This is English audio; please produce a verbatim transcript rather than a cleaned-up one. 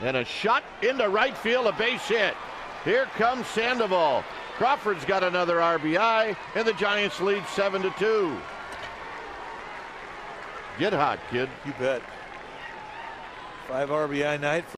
And a shot into right field, a base hit. Here comes Sandoval. Crawford's got another R B I, and the Giants lead seven to two. Get hot, kid. You bet. Five R B I night.